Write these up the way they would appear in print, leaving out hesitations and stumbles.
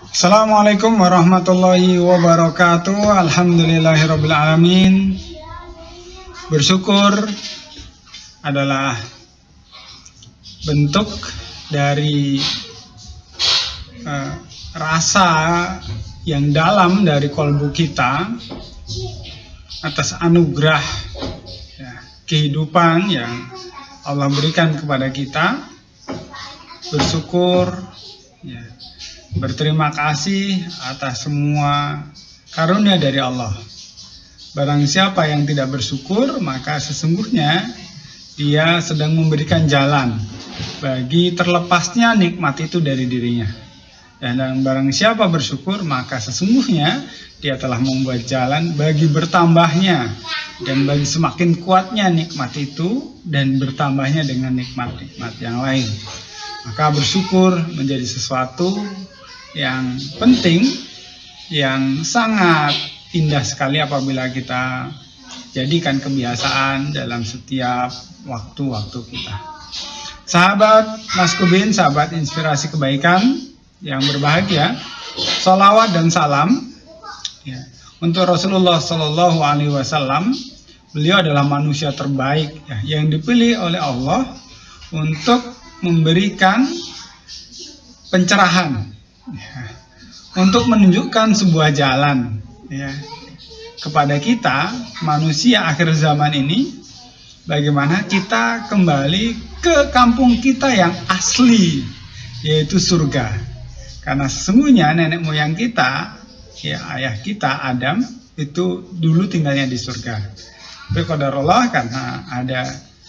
Assalamualaikum warahmatullahi wabarakatuh. Alhamdulillahirabbil alamin. Bersyukur adalah bentuk dari rasa yang dalam dari kolbu kita atas anugerah kehidupan yang Allah berikan kepada kita. Bersyukur, berterima kasih atas semua karunia dari Allah. Barang siapa yang tidak bersyukur, maka sesungguhnya dia sedang memberikan jalan bagi terlepasnya nikmat itu dari dirinya. Dan barang siapa bersyukur, maka sesungguhnya dia telah membuat jalan bagi bertambahnya dan bagi semakin kuatnya nikmat itu dan bertambahnya dengan nikmat-nikmat yang lain. Maka bersyukur menjadi sesuatu yang penting, yang sangat indah sekali apabila kita jadikan kebiasaan dalam setiap waktu-waktu kita. Sahabat Mas Kubin, sahabat inspirasi kebaikan yang berbahagia, sholawat dan salam untuk Rasulullah Shallallahu Alaihi Wasallam. Beliau adalah manusia terbaik yang dipilih oleh Allah untuk memberikan pencerahan, untuk menunjukkan sebuah jalan kepada kita manusia akhir zaman ini, bagaimana kita kembali ke kampung kita yang asli, yaitu surga. Karena sesungguhnya nenek moyang kita, ayah kita Adam itu dulu tinggalnya di surga. Tapi qadarullah karena ada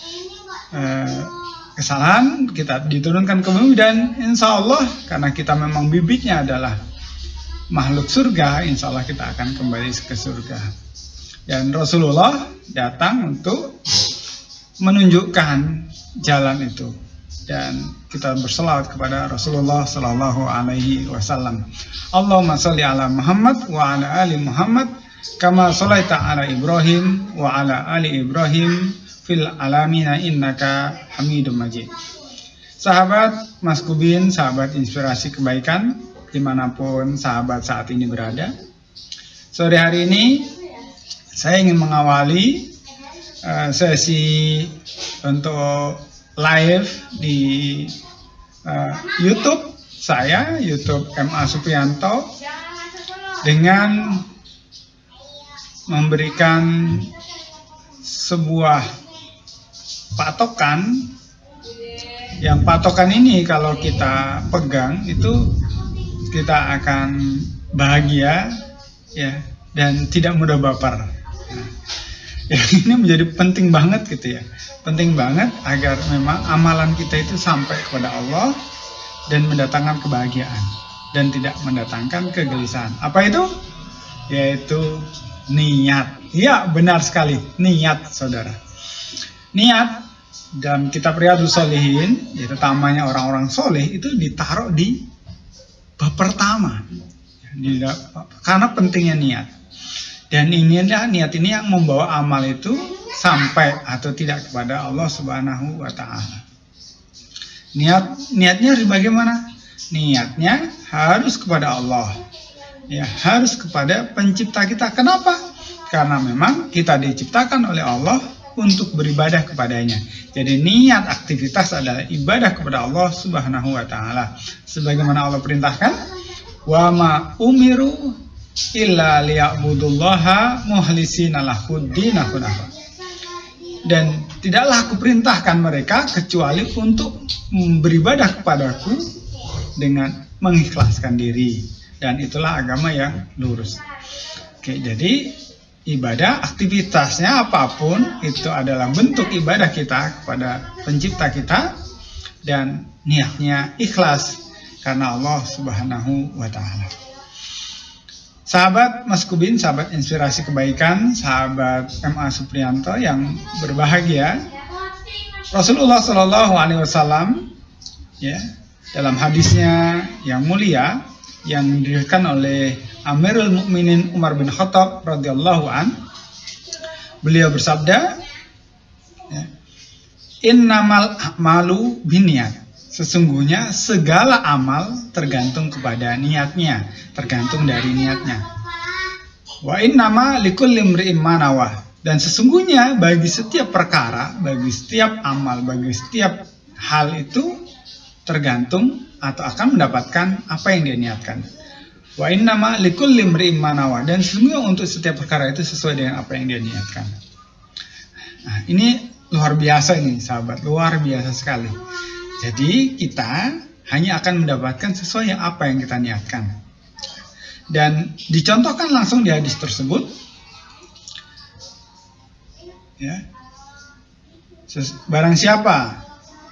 kesalahan, kita diturunkan ke bumi, dan insya Allah karena kita memang bibitnya adalah makhluk surga, insya Allah kita akan kembali ke surga. Dan Rasulullah datang untuk menunjukkan jalan itu, dan kita berselawat kepada Rasulullah Sallallahu Alaihi Wasallam. Allahumma sholli ala Muhammad wa ala ali Muhammad kama sholaita ala Ibrahim wa ala ali Ibrahim fil alamina innaka hamidum majid. Sahabat Mas Kubin, sahabat inspirasi kebaikan dimanapun sahabat saat ini berada, sore hari ini saya ingin mengawali sesi untuk live di YouTube saya, YouTube MA Supriyanto, dengan memberikan sebuah patokan, yang patokan ini kalau kita pegang itu kita akan bahagia dan tidak mudah baper. Ini menjadi penting banget gitu ya, penting banget agar memang amalan kita itu sampai kepada Allah dan mendatangkan kebahagiaan dan tidak mendatangkan kegelisahan. Apa itu? Yaitu niat. Ya, benar sekali, niat, saudara. Niat dalam kitab Riyadhus Shalihin, yaitu tamanya orang-orang soleh, itu ditaruh di bab pertama, karena pentingnya niat. Dan niat ini yang membawa amal itu sampai atau tidak kepada Allah Subhanahu wa Ta'ala. Niatnya harus bagaimana? Niatnya harus kepada Allah, harus kepada pencipta kita. Kenapa? Karena memang kita diciptakan oleh Allah untuk beribadah kepadanya. Jadi niat aktivitas adalah ibadah kepada Allah Subhanahu wa Ta'ala. Sebagaimana Allah perintahkan, wa ma umiru illa liya'budullaha mukhlisina lahuddin hunafa. Dan tidaklah aku perintahkan mereka kecuali untuk beribadah kepadaku dengan mengikhlaskan diri, dan itulah agama yang lurus. Oke, jadi ibadah aktivitasnya apapun itu adalah bentuk ibadah kita kepada pencipta kita, dan niatnya ikhlas karena Allah Subhanahu wa Ta'ala. Sahabat Mas Kubin, sahabat inspirasi kebaikan, sahabat MA Supriyanto yang berbahagia, Rasulullah Shallallahu Alaihi Wasallam dalam hadisnya yang mulia yang diriwayatkan oleh Amirul Mukminin Umar bin Khattab radhiyallahu an, beliau bersabda, innamal a'malu binniyat. Sesungguhnya segala amal tergantung kepada niatnya, tergantung dari niatnya. Wa innama likulli imri'in ma nawah. Dan sesungguhnya bagi setiap perkara, bagi setiap amal, bagi setiap hal itu tergantung atau akan mendapatkan apa yang dia niatkan. Wa innama likulli imri'in ma nawah. Dan sesungguhnya untuk setiap perkara itu sesuai dengan apa yang dia niatkan. Nah, ini luar biasa ini sahabat, luar biasa sekali. Jadi kita hanya akan mendapatkan sesuai apa yang kita niatkan. Dan dicontohkan langsung di hadis tersebut, ya, barang siapa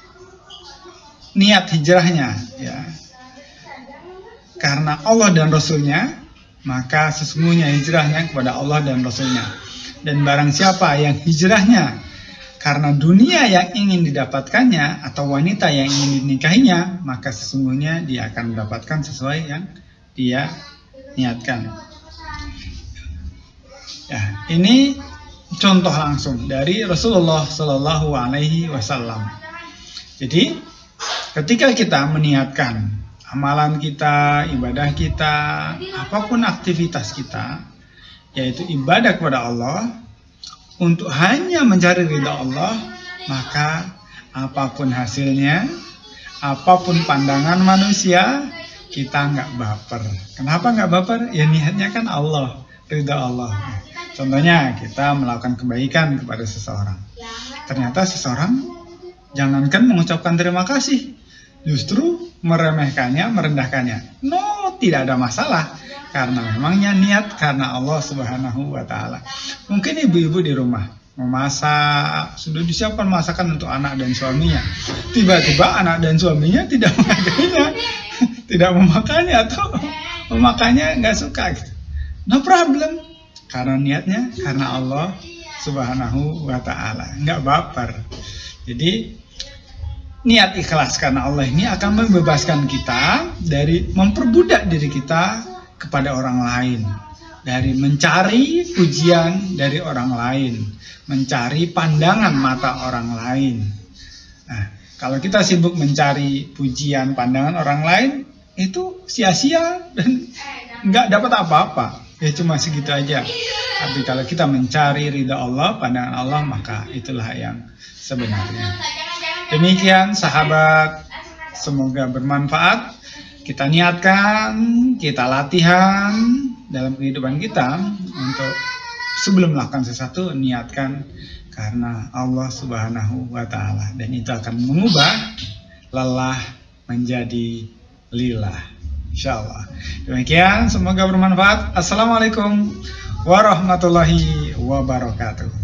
niat hijrahnya, ya, karena Allah dan Rasulnya, maka sesungguhnya hijrahnya kepada Allah dan Rasulnya. Dan barang siapa yang hijrahnya karena dunia yang ingin didapatkannya atau wanita yang ingin dinikahinya, maka sesungguhnya dia akan mendapatkan sesuai yang dia niatkan. Ya, ini contoh langsung dari Rasulullah Shallallahu Alaihi Wasallam. Jadi, ketika kita meniatkan amalan kita, ibadah kita, apapun aktivitas kita, yaitu ibadah kepada Allah, untuk hanya mencari ridha Allah, maka apapun hasilnya, apapun pandangan manusia, kita nggak baper. Kenapa nggak baper? Ya niatnya kan Allah, ridha Allah. Contohnya kita melakukan kebaikan kepada seseorang. Ternyata seseorang jangankan mengucapkan terima kasih, justru meremehkannya, merendahkannya. No, tidak ada masalah. Karena memangnya niat karena Allah Subhanahu wa Ta'ala. Mungkin ibu-ibu di rumah memasak, sudah disiapkan masakan untuk anak dan suaminya. Tiba-tiba anak dan suaminya tidak menghargainya, tidak memakannya atau memakannya nggak suka. Gitu. No problem. Karena niatnya karena Allah Subhanahu wa Ta'ala, nggak baper. Jadi niat ikhlas karena Allah ini akan membebaskan kita dari memperbudak diri kita kepada orang lain, dari mencari pujian dari orang lain, mencari pandangan mata orang lain. Nah, kalau kita sibuk mencari pujian pandangan orang lain, itu sia-sia dan nggak dapat apa-apa. Ya cuma segitu aja. Tapi kalau kita mencari ridha Allah, pandangan Allah, maka itulah yang sebenarnya. Demikian sahabat, semoga bermanfaat. Kita niatkan, kita latihan dalam kehidupan kita untuk sebelum melakukan sesuatu, niatkan karena Allah Subhanahu wa Ta'ala. Dan itu akan mengubah lelah menjadi lillah, insyaallah. Demikian, semoga bermanfaat. Assalamualaikum warahmatullahi wabarakatuh.